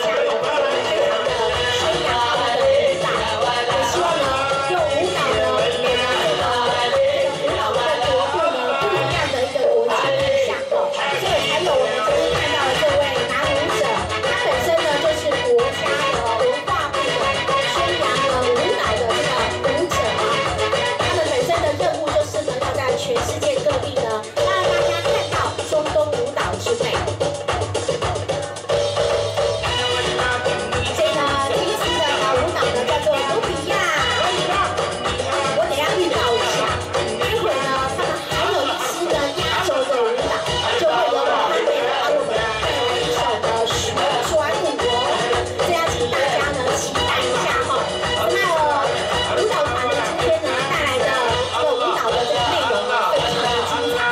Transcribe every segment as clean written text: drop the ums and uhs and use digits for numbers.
家非常的宣扬他们的舞蹈，也希望呢用舞蹈呢给呢这个舞蹈的国度呢不一样的一个国际印象哦，所以才有我们今天看到的这位男舞者，他本身呢就是国家的文化部的宣扬呢舞蹈的这个舞者啊，他们本身的任务就是呢要在全世界各地呢让大家看到中东舞蹈之美。所以呢，这一次的舞蹈呢叫做努比亚。我等一下预告一下，待会呢他们还有一支呢压轴的舞蹈，就会由我们妹来帮我们带来一首的转舞哦，这要请大家呢期待一下哈。那舞蹈团呢今天呢带来的这个舞蹈的这个内容呢非常的精彩。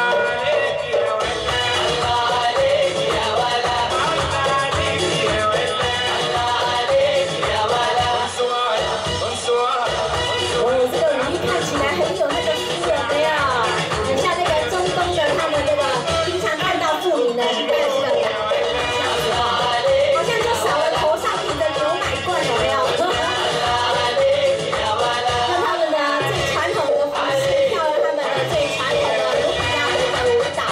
这个舞衣看起来很有那个 feel 有没有？很像那个中东的他们那个平常看到妇女呢应该有这个感觉，好像就少了头上顶着牛奶罐有没有？用他们的最传统的方式跳了他们的最传统的努比亚的一个舞蹈。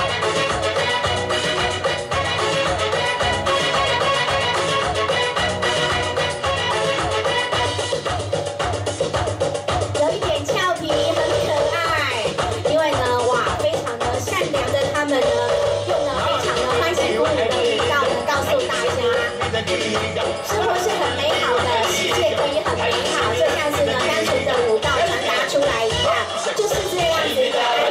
有一点俏皮，很可爱。因为呢，哇，非常的善良的他们呢，用了非常的欢喜鼓舞的语调呢，告诉大家，生活是很美好的，世界可以很美好，就像是呢单纯的舞蹈传达出来一样，就是这样子的。